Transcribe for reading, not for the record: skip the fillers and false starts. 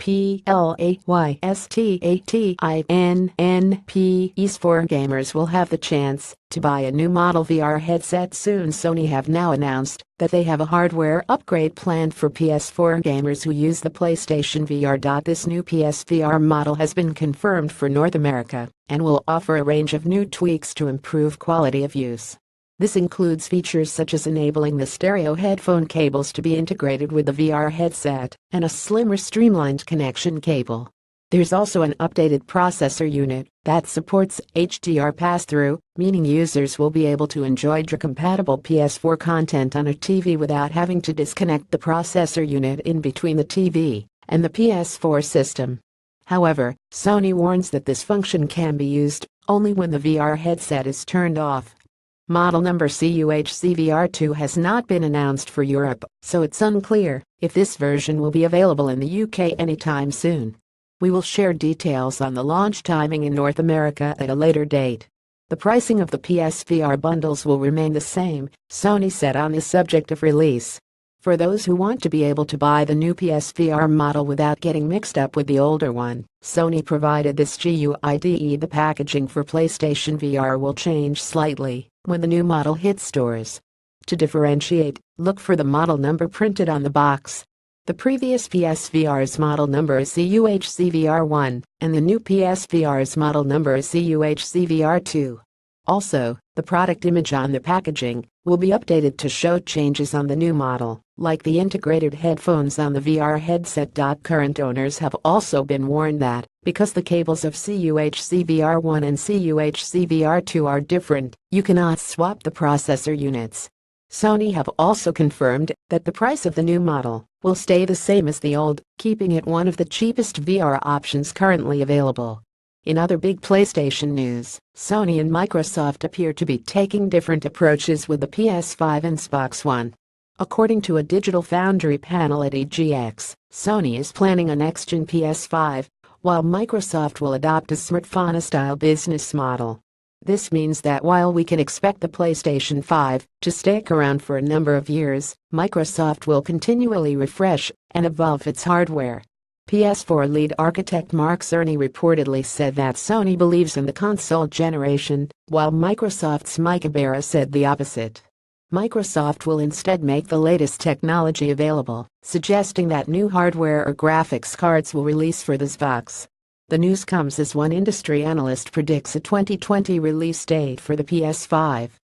PS4 gamers will have the chance to buy a new model VR headset soon. Sony have now announced that they have a hardware upgrade planned for PS4 gamers who use the PlayStation VR. This new PSVR model has been confirmed for North America and will offer a range of new tweaks to improve quality of use. This includes features such as enabling the stereo headphone cables to be integrated with the VR headset and a slimmer streamlined connection cable. There's also an updated processor unit that supports HDR pass-through, meaning users will be able to enjoy compatible PS4 content on a TV without having to disconnect the processor unit in between the TV and the PS4 system. However, Sony warns that this function can be used only when the VR headset is turned off. Model number CUHCVR2 has not been announced for Europe, so it's unclear if this version will be available in the UK anytime soon. We will share details on the launch timing in North America at a later date. The pricing of the PSVR bundles will remain the same, Sony said on the subject of release. For those who want to be able to buy the new PSVR model without getting mixed up with the older one, Sony provided this GUIDE. The packaging for PlayStation VR will change slightly when the new model hits stores. To differentiate, look for the model number printed on the box. The previous PSVR's model number is CUHCVR1, and the new PSVR's model number is CUHCVR2. Also, the product image on the packaging will be updated to show changes on the new model, like the integrated headphones on the VR headset. Current owners have also been warned that, because the cables of CUHCVR1 and CUHCVR2 are different, you cannot swap the processor units. Sony have also confirmed that the price of the new model will stay the same as the old, keeping it one of the cheapest VR options currently available. In other big PlayStation news, Sony and Microsoft appear to be taking different approaches with the PS5 and Xbox One. According to a Digital Foundry panel at EGX, Sony is planning a next-gen PS5, while Microsoft will adopt a smartphone-style business model. This means that while we can expect the PlayStation 5 to stick around for a number of years, Microsoft will continually refresh and evolve its hardware. PS4 lead architect Mark Cerny reportedly said that Sony believes in the console generation, while Microsoft's Mike Ibarra said the opposite. Microsoft will instead make the latest technology available, suggesting that new hardware or graphics cards will release for the Xbox. The news comes as one industry analyst predicts a 2020 release date for the PS5.